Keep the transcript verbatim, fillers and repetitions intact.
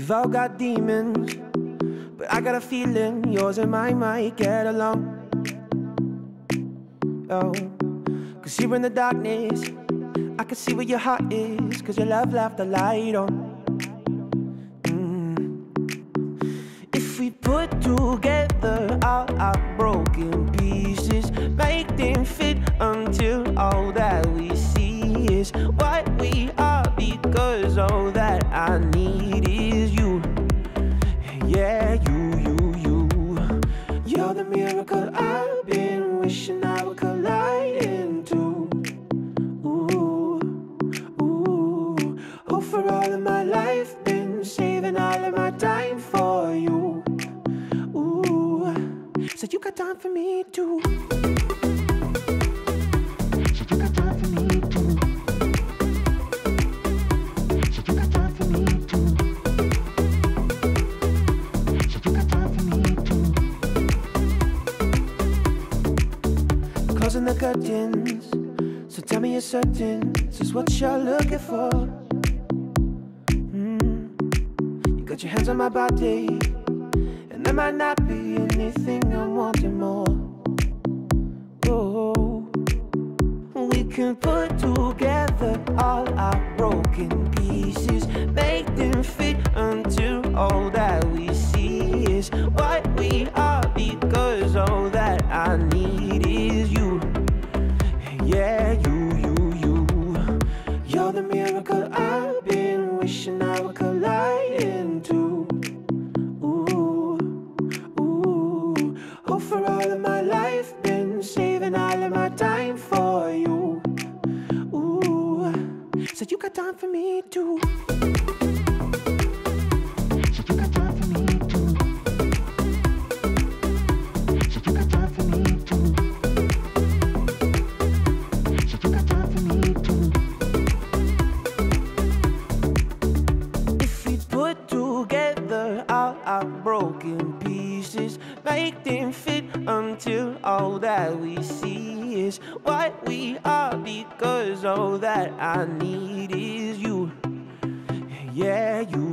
We've all got demons, but I got a feeling yours and mine might get along. Oh, cause here in the darkness I can see where your heart is, cause your love left the light on. mm. If we put together all our broken pieces, make them fit until all that we see is what we are, because all that I need is you. Yeah, you, you, you. You're the miracle I've been wishing I would collide into. Ooh, ooh. Oh, for all of my life, been saving all of my time for you. Ooh, so you got time for me too. So you got time for me too. So you got time for me too. So you got time for me too. Closing the curtains, so tell me you're certain this is what you're looking for. mm. You got your hands on my body, and there might not be anything I'm wanting more. Oh, we can put together all our broken pieces, make them fit until all that we see is what we are, because all that I need is you. Yeah, you, you, you. You're the miracle I've been wishing I would collide into. Ooh, ooh. Oh, for all of my life, been saving all of my time for you. Ooh, so you got time for me too. So you got time for me too. So you got time for me too. So you got time for me too. If we put together all our broken pieces, make them fit until all that we see is what we are, because all that I need is you. Yeah, you.